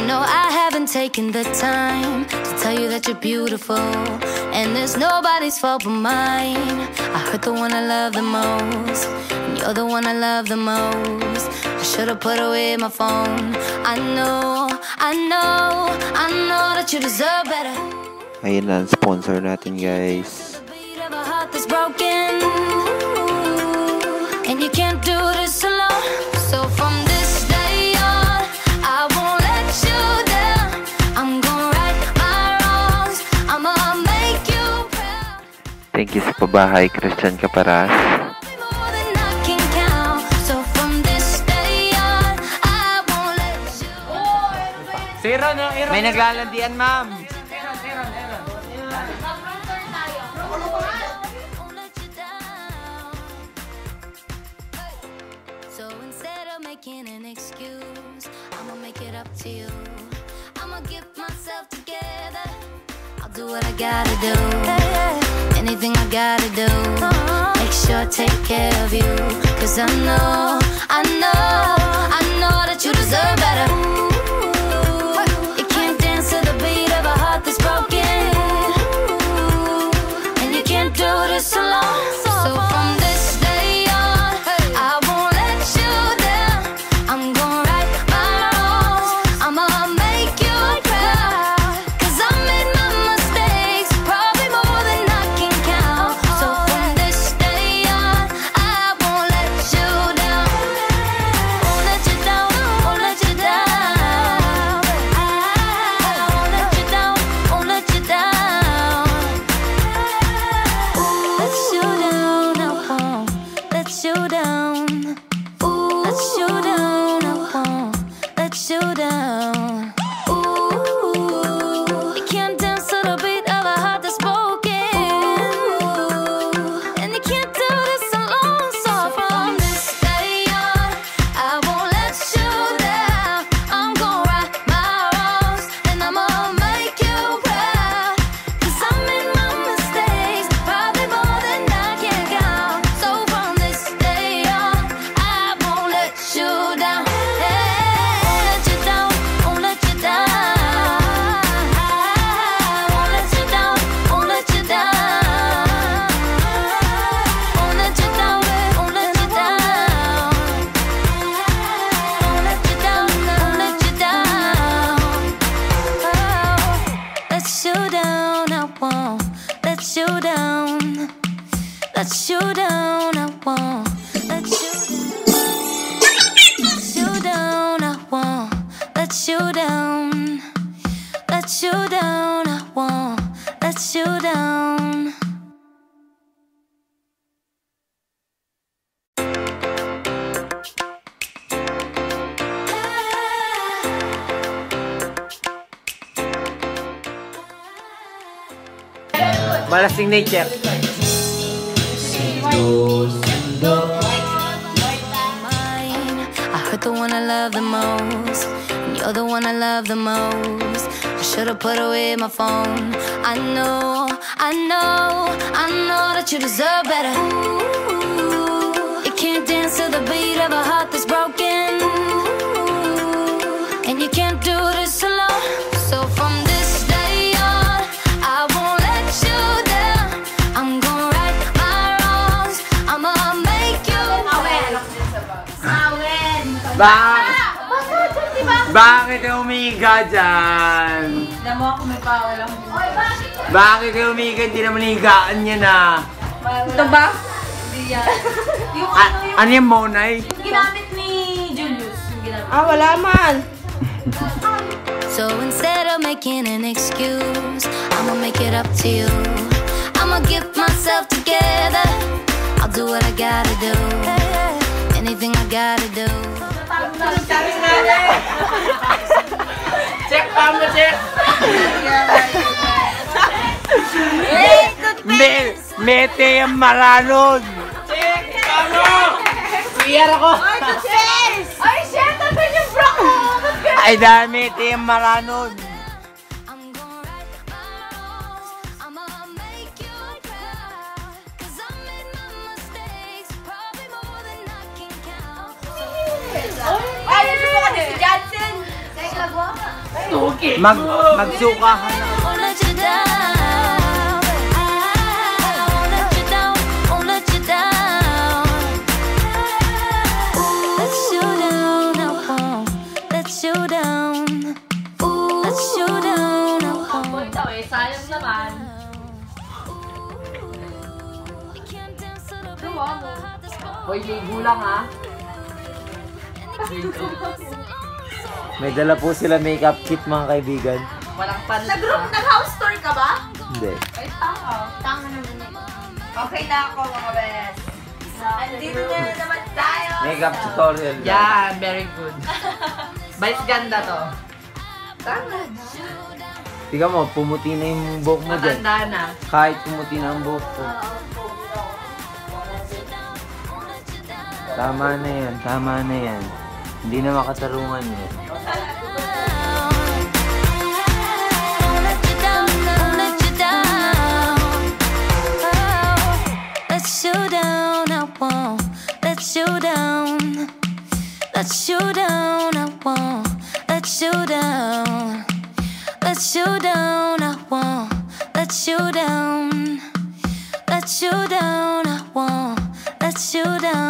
know I haven't taken the time to tell you that you're beautiful, and it's nobody's fault but mine. I hurt the one I love the most, and you're the one I love the most. I should've put away my phone. I know that you deserve better. Ayun lang, sponsor natin, guys. That's broken, and you can't do this alone. So from this day on, I won't let you down. I'm gonna right my wrongs. I'ma make you proud. Thank you sa pabahay, Christian Caparas. More than I can count. So from this day on, I won't let you. Zero na, May naglalandian, ma'am. So instead of making an excuse, I'ma make it up to you. I'ma get myself together. I'll do what I gotta do. Anything I gotta do. Make sure I take care of you. Cause I know that you deserve better. You can't dance to the beat of a heart that's broken, and you can't do this alone. So from this day on, I won't let you down. I'm gonna right my wrongs. I'ma make you proud. Cause I made my mistakes, probably more than I can count. So from this day on, I won't let you down. Won't let you down, won't let you down. I won't let you down, won't let you down. Let you down, I won't let you down. Let you down, I won't let you down. You can't dance to the beat of a heart that's broken, and you can't do this alone. So from this day on, I won't let you down. I'm gonna right my wrongs, and I'ma make you proud. Cause I made my mistakes, probably more than I can count. So from this day on, I won't let you down. Won't let you down, won't let you down. I won't let you down, won't let you down. Won't let you down, won't let you down. Won't let you down, won't let you down. Let you down, I won't let you down. Let you down, I won't let you down. Let you down, I won't let you down. Malasing nature. Mine. I hurt the one I love the most, and you're the one I love the most. I should've put away my phone. I know that you deserve better. You can't dance to the beat of a heart that's broken, and you can't do this alone. So from this day on, I won't let you down. I'm gonna right my wrongs. I'ma make you Bakit umiga dyan? Alam mo ako may bawal ako. Bakit umiga? Hindi naman higaan niya na. Ito ba? Hindi yan. Yung ano yung... Ano yung Monay? Yung ginamit ni Julius. Yung ginamit. Wala man. So instead of making an excuse, I'ma make it up to you. I'ma get myself together. I'll do what I gotta do. Anything I gotta do. Check pa mo, check! Mete yung maranon! Check pa mo! Iyar ako! Ay, shit! Ano yung bra ko? Ay, dahil mete yung maranon! I'm gonna right my wrongs. I'ma make you proud. Cause I made my mistakes, probably more than I can count. Ay, yun yung mga si Johnson! Teka, guwapa. Magsukahan na. Won't let you down. I won't let you down. Won't let you down. Let you down. I won't let you down. Let you down. I won't. Ito eh, sayang naman. Hoy, ligo lang ha. May dala po sila makeup kit mga kaibigan. Walang pan. Nag-house tour ka ba? Hindi. Ay, tanga naman. Okay na ako mga best. Andito na naman tayo. Makeup tutorial. Yan, very good. Vice ganda to. Tanga na. Tingnan mo, pumuti na yung buhok mo dyan. Matanda na. Kahit pumuti na ang buhok ko. Tama na yan, tama na yan. Hindi na makatarungan yan. Won't let you down. Won't let you down. Let you down. I won't let you down. Let you down. I won't let you down. Let you down. I won't let you down. Let you down. I won't let you down.